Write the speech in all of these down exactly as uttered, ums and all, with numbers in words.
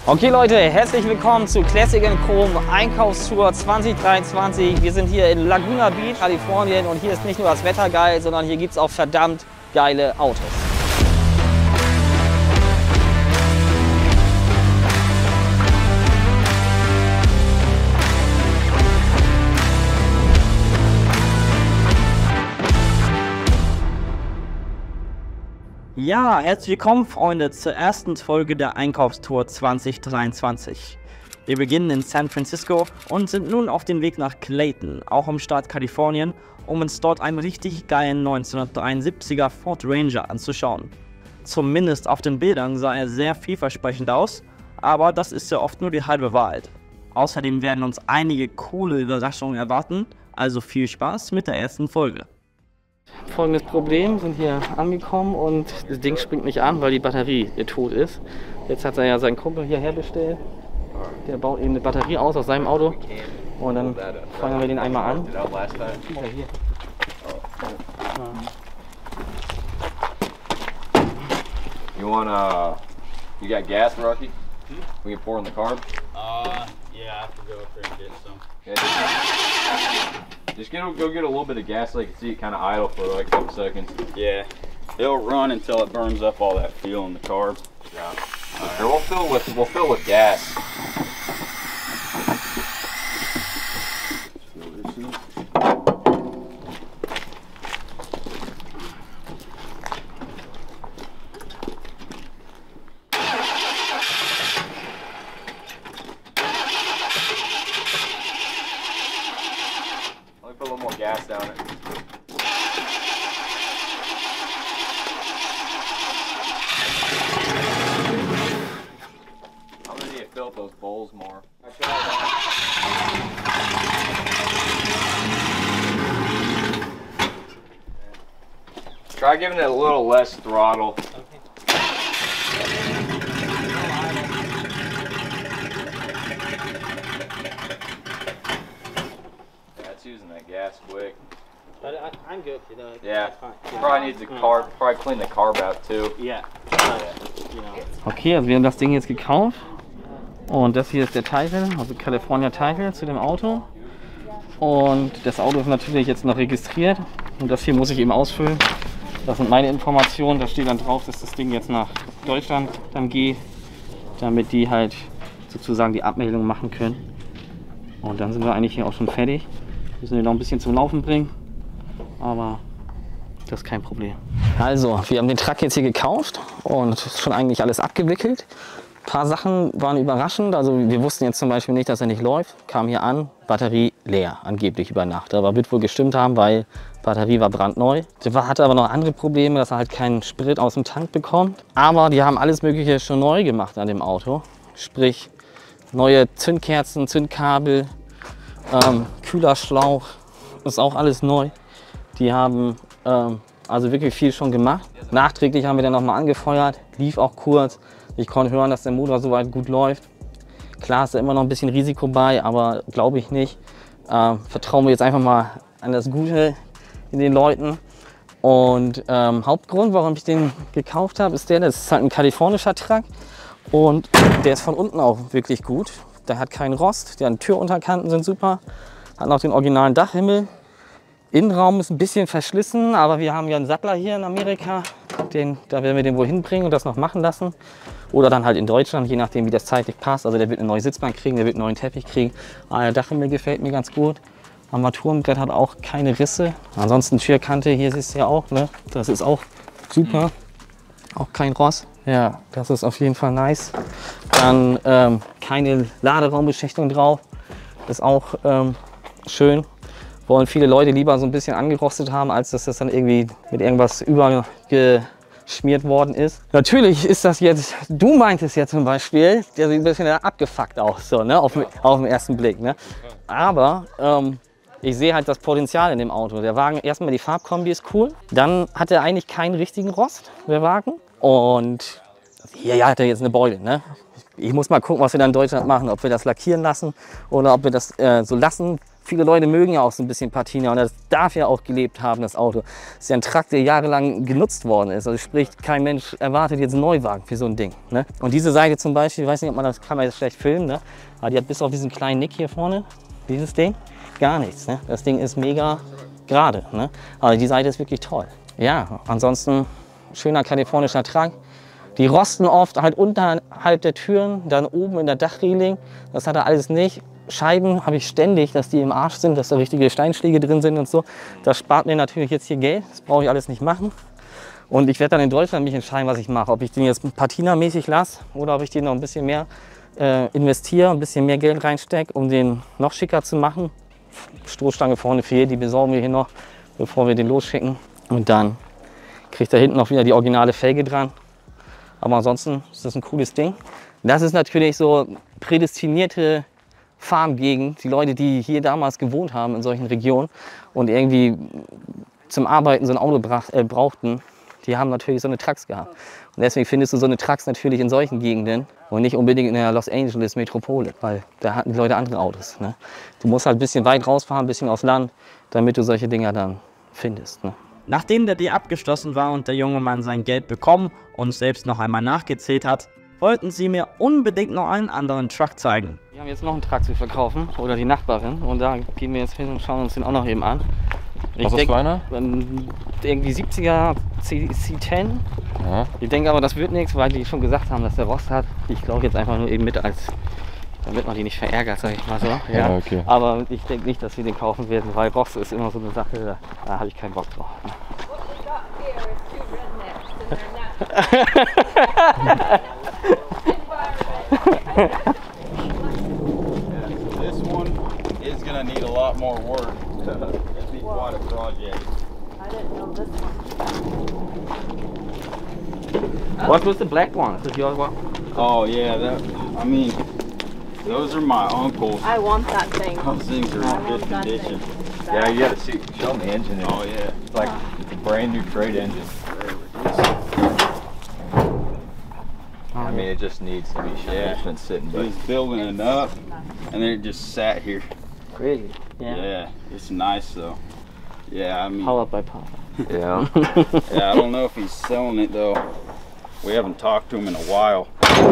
Okay Leute, herzlich willkommen zu Classic and Chrome Einkaufstour zwanzig dreiundzwanzig. Wir sind hier in Laguna Beach, Kalifornien und hier ist nicht nur das Wetter geil, sondern hier gibt es auch verdammt geile Autos. Ja, herzlich willkommen Freunde zur ersten Folge der Einkaufstour zwanzig dreiundzwanzig. Wir beginnen in San Francisco und sind nun auf dem Weg nach Clayton, auch im Staat Kalifornien, um uns dort einen richtig geilen neunzehnhundertdreiundsiebziger Ford Ranger anzuschauen. Zumindest auf den Bildern sah er sehr vielversprechend aus, aber das ist ja oft nur die halbe Wahrheit. Außerdem werden uns einige coole Überraschungen erwarten, also viel Spaß mit der ersten Folge. Folgendes Problem, sind hier angekommen und das Ding springt nicht an, weil die Batterie tot ist. Jetzt hat er ja seinen Kumpel hierher bestellt. Der baut eben eine Batterie aus aus seinem Auto und dann fangen wir den einmal an. Hier, hier. You want uh, you got gas, Rocky? We can pour in the carb. Uh, yeah, I have to go up there and get some. Yeah, just, just get go get a little bit of gas so you can see it kind of idle for like a couple seconds. Yeah, it'll run until it burns up all that fuel in the carb. Yeah. Right. Sure, we'll fill with we'll fill with gas. Put a little more gas down it. I'm gonna need to fill up those bowls more. Try giving it a little less throttle. Using that gas quick. But I, I'm good, you know. Yeah, probably needs the carb, probably clean the carb out too. Yeah. Okay, also wir haben das Ding jetzt gekauft und das hier ist der Title, also California Title zu dem Auto. Und das Auto ist natürlich jetzt noch registriert und das hier muss ich eben ausfüllen. Das sind meine Informationen, da steht dann drauf, dass das Ding jetzt nach Deutschland dann geht, damit die halt sozusagen die Abmeldung machen können. Und dann sind wir eigentlich hier auch schon fertig. Müssen wir noch ein bisschen zum Laufen bringen, aber das ist kein Problem. Also, wir haben den Truck jetzt hier gekauft und schon eigentlich alles abgewickelt. Ein paar Sachen waren überraschend, also wir wussten jetzt zum Beispiel nicht, dass er nicht läuft. Kam hier an, Batterie leer, angeblich über Nacht. Aber wird wohl gestimmt haben, weil Batterie war brandneu. Der hatte aber noch andere Probleme, dass er halt keinen Sprit aus dem Tank bekommt. Aber die haben alles Mögliche schon neu gemacht an dem Auto. Sprich, neue Zündkerzen, Zündkabel, Ähm, Kühlerschlauch, ist auch alles neu. Die haben ähm, also wirklich viel schon gemacht. Nachträglich haben wir dann nochmal angefeuert, lief auch kurz. Ich konnte hören, dass der Motor soweit gut läuft. Klar ist da immer noch ein bisschen Risiko bei, aber glaube ich nicht. Ähm, vertrauen wir jetzt einfach mal an das Gute in den Leuten. Und ähm, Hauptgrund, warum ich den gekauft habe, ist der, das ist halt ein kalifornischer Truck und der ist von unten auch wirklich gut. Der hat keinen Rost, die Türunterkanten sind super, hat noch den originalen Dachhimmel. Innenraum ist ein bisschen verschlissen, aber wir haben ja einen Sattler hier in Amerika, den, da werden wir den wohl hinbringen und das noch machen lassen. Oder dann halt in Deutschland, je nachdem wie das zeitlich passt. Also der wird eine neue Sitzbank kriegen, der wird einen neuen Teppich kriegen. Aber der Dachhimmel gefällt mir ganz gut. Armaturenbrett hat auch keine Risse. Ansonsten Türkante, hier siehst du ja auch, ne? Das ist auch super. Auch kein Rost. Ja, das ist auf jeden Fall nice. Dann ähm, keine Laderaumbeschichtung drauf. Ist auch ähm, schön. Wollen viele Leute lieber so ein bisschen angerostet haben, als dass das dann irgendwie mit irgendwas übergeschmiert worden ist. Natürlich ist das jetzt, du meintest ja zum Beispiel, der sieht ein bisschen abgefuckt aus, so, ne? auf, auf den ersten Blick. Ne? Aber ähm, ich sehe halt das Potenzial in dem Auto. Der Wagen, erstmal die Farbkombi ist cool. Dann hat er eigentlich keinen richtigen Rost, der Wagen. Und hier ja, hat er jetzt eine Beule. Ne? Ich muss mal gucken, was wir dann in Deutschland machen, ob wir das lackieren lassen oder ob wir das äh, so lassen. Viele Leute mögen ja auch so ein bisschen Patina und das darf ja auch gelebt haben, das Auto. Das ist ja ein Truck, der jahrelang genutzt worden ist. Also sprich, kein Mensch erwartet jetzt einen Neuwagen für so ein Ding. Ne? Und diese Seite zum Beispiel, ich weiß nicht, ob man das kann man jetzt schlecht filmen, ne? Aber die hat bis auf diesen kleinen Nick hier vorne, dieses Ding, gar nichts. Ne? Das Ding ist mega gerade. Ne? Aber die Seite ist wirklich toll. Ja, ansonsten schöner kalifornischer Truck. Die rosten oft halt unterhalb der Türen, dann oben in der Dachreling. Das hat er alles nicht. Scheiben habe ich ständig, dass die im Arsch sind, dass da richtige Steinschläge drin sind und so. Das spart mir natürlich jetzt hier Geld. Das brauche ich alles nicht machen. Und ich werde dann in Deutschland mich entscheiden, was ich mache. Ob ich den jetzt Patina-mäßig lasse oder ob ich den noch ein bisschen mehr äh, investiere, ein bisschen mehr Geld reinstecke, um den noch schicker zu machen. Stoßstange vorne fehlt, die besorgen wir hier noch, bevor wir den losschicken. Und dann kriegt er hinten noch wieder die originale Felge dran. Aber ansonsten ist das ein cooles Ding. Das ist natürlich so prädestinierte Farmgegend, die Leute, die hier damals gewohnt haben in solchen Regionen und irgendwie zum Arbeiten so ein Auto brach, äh, brauchten, die haben natürlich so eine Trucks gehabt. Und deswegen findest du so eine Trucks natürlich in solchen Gegenden und nicht unbedingt in der Los Angeles Metropole, weil da hatten die Leute andere Autos. Ne? Du musst halt ein bisschen weit rausfahren, ein bisschen aufs Land, damit du solche Dinger dann findest. Ne? Nachdem der Deal abgeschlossen war und der junge Mann sein Geld bekommen und selbst noch einmal nachgezählt hat, wollten sie mir unbedingt noch einen anderen Truck zeigen. Wir haben jetzt noch einen Truck zu verkaufen, oder die Nachbarin, und da gehen wir jetzt hin und schauen uns den auch noch eben an. Ich Was ist das für einer? Irgendwie siebziger C zehn. Ja. Ich denke aber, das wird nichts, weil die schon gesagt haben, dass der Rost hat. Ich glaube jetzt einfach nur eben mit, als damit man die nicht verärgert, sag ich mal so. Ja, Ja, okay. Aber ich denke nicht, dass wir den kaufen werden, weil Rost ist immer so eine Sache, da, da habe ich keinen Bock drauf. This one is gonna need a lot more work. It'd be quite a project. I didn't know this one. What was the black one? Is it your one? Oh yeah, that. I mean, those are my uncle's. I want that thing. Those things are I in good want that condition. thing. Yeah, you gotta see, show them the engine. in it. Oh yeah. It's like it's a brand new freight engine. I mean, it just needs to be shot. Yeah. It's been sitting, He but was building it up, and then it just sat here. Really? Yeah. It's nice though. Yeah, I mean. Powered by Papa. yeah. Yeah, I don't know if he's selling it though. We haven't talked to him in a while.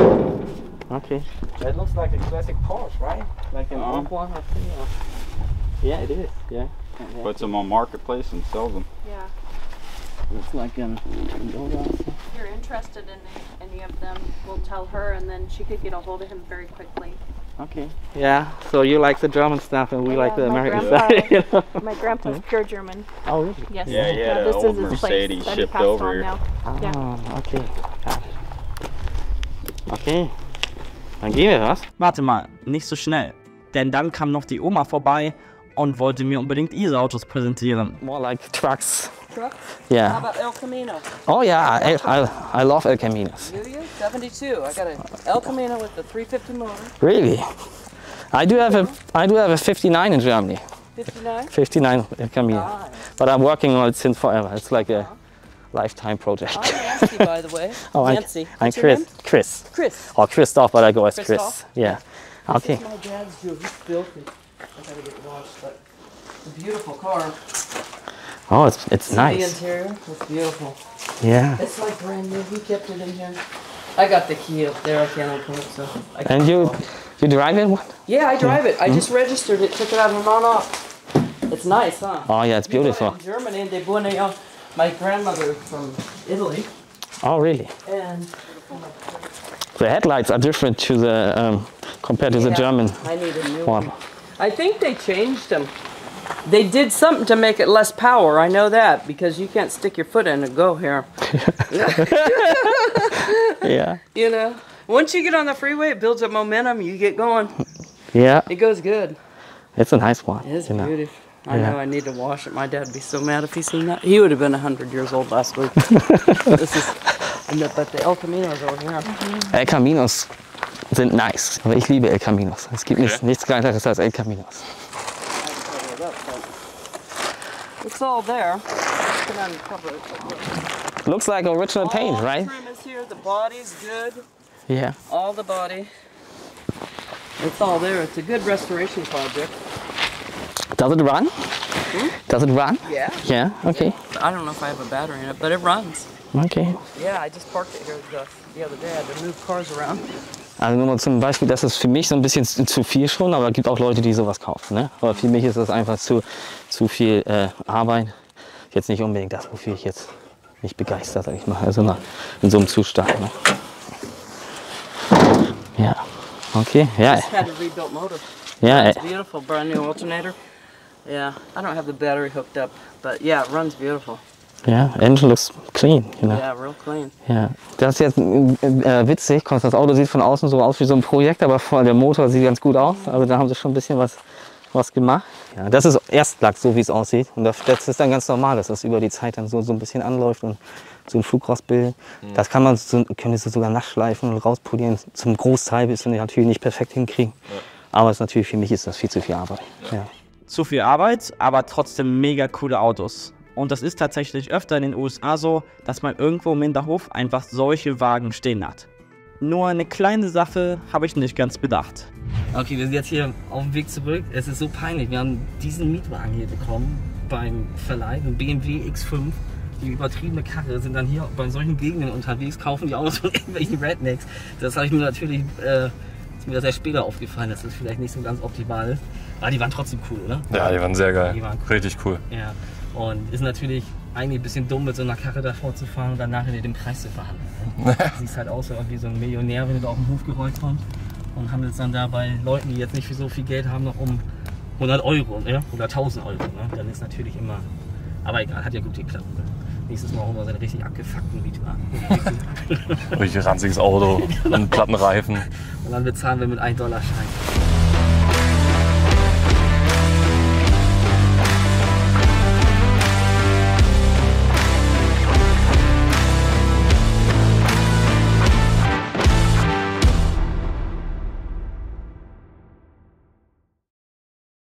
Okay. That looks like a classic Porsche, right? Like an Uh-huh. old one, I think. or- Yeah, it is. Yeah. Yeah. Puts them on marketplace and sells them. Yeah. It's like an, an old one. If you're interested in any of them, we'll tell her, and then she could get a hold of him very quickly. Okay. Yeah. So you like the German stuff, and we Yeah, like the my American grandpa- stuff. You know? My grandpa's pure German. Oh, really? Yes. Yeah, he had an this old is his Mercedes place that he shipped passed over on here. now. Yeah. Ah, okay. Got it. Okay. Dann gehen wir was. Warte mal, nicht so schnell. Denn dann kam noch die Oma vorbei und wollte mir unbedingt ihre Autos präsentieren. More like trucks. Truck? How Yeah. about El Camino? Oh yeah, I, I, I love El Caminos. Do you? seventy-two. I got a El Camino with the three fifty motor. Really? I do have a I do have a fifty-nine in Germany. fifty-nine? fifty-nine El Camino. Nice. But I'm working on it since forever. It's like a lifetime project. I'm Nancy, by the way. Oh, I'm, Nancy. I'm What's your Chris. name? Chris. Chris. Or Christoph, but I go as Chris. Christoph? Yeah. Okay. This is my dad's Jew. He's filthy. I gotta get it washed, but it's a beautiful car. Oh, it's it's See nice. the interior? It's beautiful. Yeah. It's like brand new. He kept it in here. I got the key up there. I can't open it, so. I can't And you open it. you drive it? What? Yeah, I drive it. I just registered it, took it out and on off. It's nice, huh? Oh yeah, it's You know, beautiful. in Germany, they born a, my grandmother from Italy, Oh really? and The headlights are different to the um, compared to the Yeah, German I need a new one. one. I think they changed them. They did something to make it less power. I know that because you can't stick your foot in and go here. Yeah. You know, once you get on the freeway, it builds up momentum. You get going. Yeah. It goes good. It's a nice one. It is you know. beautiful. I Yeah. know I need to wash it. My dad would be so mad if he seen that. He would have been a hundred years old last week. This is, and the, but the El Camino's over here. El Caminos sind nice. Aber ich liebe El Caminos. Es gibt nichts, nichts geileres als El Caminos. It's all there. Can uncover it. Looks like original paint, All right? the trim is here. The body's good. Yeah. All the body. It's all there. It's a good restoration project. Does it run? Hmm? Does it run? Yeah. Yeah, okay. I don't know if I have a battery in it, but it runs. Okay. Yeah, I just parked it here the, the other day. I had to move cars around. Also nur mal zum Beispiel, das ist für mich so ein bisschen zu zu viel schon, aber es gibt auch Leute, die sowas kaufen. Ne? Aber für mich ist das einfach zu, zu viel äh, Arbeit. Jetzt nicht unbedingt das, wofür ich jetzt nicht begeistert, sag ich mal. Also na, in so einem Zustand. Ne? Ja, okay. Ja, Just had a rebuilt motor. ja, It's beautiful, brand new alternator. Yeah, I don't have the battery hooked up, but yeah, it runs beautiful. ja, engine looks clean. You know? Yeah, real clean. Ja, das ist jetzt äh, witzig. Das Auto sieht von außen so aus wie so ein Projekt, aber vor- der Motor sieht ganz gut aus. Also da haben sie schon ein bisschen was, was gemacht. Ja, das ist Erstlack, so wie es aussieht. Und das, das ist dann ganz normal, dass das über die Zeit dann so, so ein bisschen anläuft und so ein Flug rausbildet. Das kann man so, könntest du sogar nachschleifen und rauspolieren. Zum Großteil wirst du natürlich nicht perfekt hinkriegen. Aber es ist natürlich, für mich ist das viel zu viel Arbeit. Ja. Zu viel Arbeit, aber trotzdem mega coole Autos. Und das ist tatsächlich öfter in den U S A so, dass man irgendwo im Hinterhof einfach solche Wagen stehen hat. Nur eine kleine Sache habe ich nicht ganz bedacht. Okay, wir sind jetzt hier auf dem Weg zurück. Es ist so peinlich. Wir haben diesen Mietwagen hier bekommen beim Verleih, ein B M W X fünf. Die übertriebene Karre, sind dann hier bei solchen Gegenden unterwegs, kaufen die Autos von irgendwelchen Rednecks. Das habe ich mir natürlich, äh, ist mir das erst später aufgefallen, dass das vielleicht nicht so ganz optimal ist. Aber die waren trotzdem cool, oder? Ja, die waren sehr geil. Die waren cool. Richtig cool. Ja. Und ist natürlich eigentlich ein bisschen dumm, mit so einer Karre davor zu fahren und dann nachher den Preis zu verhandeln. Ne? Siehst halt aus wie so ein Millionär, wenn du da auf den Hof gerollt kommst und handelst dann da bei Leuten, die jetzt nicht so viel Geld haben, noch um hundert Euro, ne? Oder tausend Euro. Ne? Dann ist natürlich immer, aber egal, hat ja gut geklappt. Ne? Nächstes Mal holen wir seinen richtig abgefuckten Mietwagen. Richtig ranziges Auto und platten Reifen. Und dann bezahlen wir mit einem Dollar Schein.